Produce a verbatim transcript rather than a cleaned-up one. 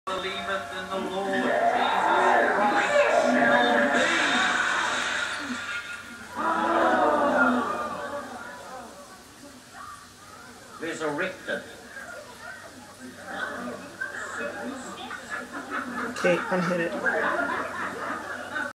believeth in the Lord Jesus Christ shall be resurrected. Okay, unhit it.